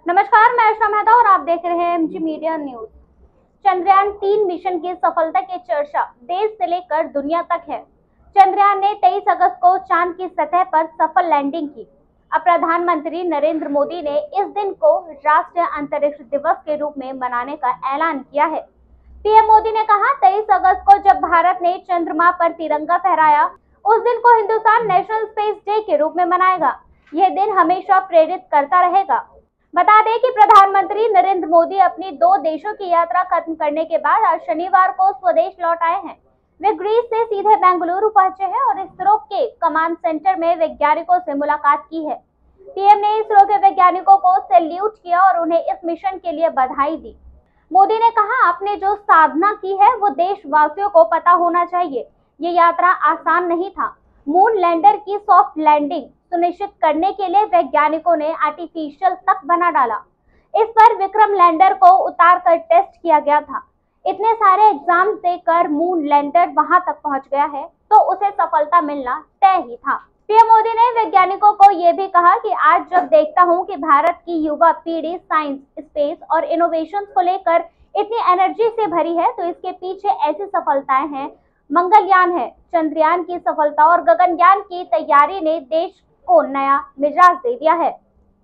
नमस्कार, मैं आशा मेहता और आप देख रहे हैं एमजी मीडिया न्यूज। चंद्रयान-3 मिशन की सफलता की चर्चा देश से लेकर दुनिया तक है। चंद्रयान ने 23 अगस्त को चांद की सतह पर सफल लैंडिंग की। अब प्रधानमंत्री नरेंद्र मोदी ने इस दिन को राष्ट्रीय अंतरिक्ष दिवस के रूप में मनाने का ऐलान किया है। पीएम मोदी ने कहा, 23 अगस्त को जब भारत ने चंद्रमा पर तिरंगा फहराया, उस दिन को हिंदुस्तान नेशनल स्पेस डे के रूप में मनाएगा। यह दिन हमेशा प्रेरित करता रहेगा। बता दें कि प्रधानमंत्री नरेंद्र मोदी अपनी 2 देशों की यात्रा खत्म करने के बाद आज शनिवार को स्वदेश लौट आए हैं। वे ग्रीस से सीधे बेंगलुरु पहुंचे हैं और इसरो के कमांड सेंटर में वैज्ञानिकों से मुलाकात की है। पीएम ने इसरो के वैज्ञानिकों को सैल्यूट किया और उन्हें इस मिशन के लिए बधाई दी। मोदी ने कहा, आपने जो साधना की है वो देशवासियों को पता होना चाहिए। ये यात्रा आसान नहीं था। मून लैंडर की सॉफ्ट लैंडिंग सुनिश्चित करने के लिए वैज्ञानिकों ने आर्टिफिशियल तक बना डाला। इस पर विक्रम लैंडर को उतार कर टेस्ट किया गया था। इतने सारे एग्जाम देकर मून लैंडर वहां तक पहुंच गया है तो उसे सफलता मिलना तय ही था। पीएम मोदी ने वैज्ञानिकों को यह भी कहा कि आज जब देखता हूं कि भारत की युवा पीढ़ी साइंस, स्पेस और इनोवेशन को लेकर इतनी एनर्जी से भरी है, तो इसके पीछे ऐसी सफलताएं हैं। मंगलयान है, चंद्रयान की सफलता और गगनयान की तैयारी ने देश को नया मिजाज दे दिया है।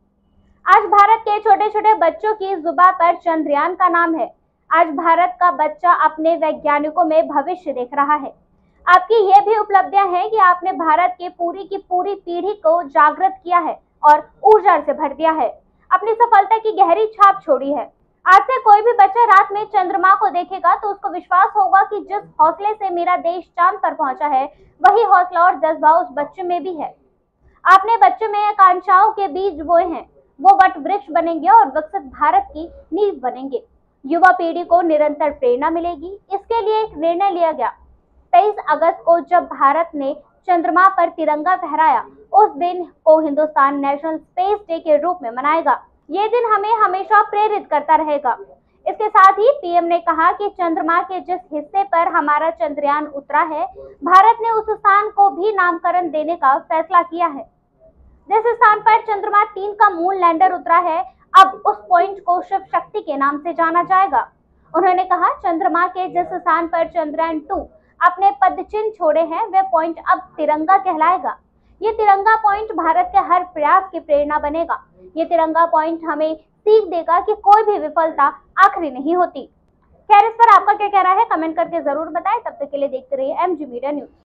आज भारत के छोटे छोटे बच्चों की जुबान पर चंद्रयान का नाम है। आज भारत का बच्चा अपने वैज्ञानिकों में भविष्य देख रहा है। आपकी ये भी उपलब्धियां हैं कि आपने भारत की पूरी पीढ़ी को जागृत किया है और ऊर्जा से भर दिया है। अपनी सफलता की गहरी छाप छोड़ी है। आज से कोई भी बच्चा रात में चंद्रमा को देखेगा तो उसको विश्वास होगा कि जिस हौसले से मेरा देश चांद पर पहुंचा है, वही हौसला और जज्बा उस बच्चे में भी है। आपने बच्चों में आकांक्षाओं के बीज बोए हैं, वो वट वृक्ष बनेंगे और विकसित भारत की नींव बनेंगे। युवा पीढ़ी को निरंतर प्रेरणा मिलेगी। इसके लिए एक निर्णय लिया गया। 23 अगस्त को जब भारत ने चंद्रमा पर तिरंगा फहराया, उस दिन को हिंदुस्तान नेशनल स्पेस डे के रूप में मनाएगा। ये दिन हमें हमेशा प्रेरित करता रहेगा। इसके साथ ही पीएम ने कहा कि चंद्रमा के जिस हिस्से पर हमारा चंद्रयान उतरा है, भारत ने उस स्थान को भी नामकरण देने का फैसला किया है। जिस स्थान पर चंद्रमा 3 का मून लैंडर उतरा है, अब उस पॉइंट को शिव शक्ति के नाम से जाना जाएगा। उन्होंने कहा, चंद्रमा के जिस स्थान पर चंद्रयान 2 अपने पदचिन्ह छोड़े हैं, वे पॉइंट अब तिरंगा कहलाएगा। ये तिरंगा पॉइंट भारत के हर प्रयास की प्रेरणा बनेगा। ये तिरंगा पॉइंट हमें सीख देगा कि कोई भी विफलता आखिरी नहीं होती। खैर, इस पर आपका क्या कहना है, कमेंट करके जरूर बताएं। तब तक के लिए देखते रहिए एमजी मीडिया न्यूज।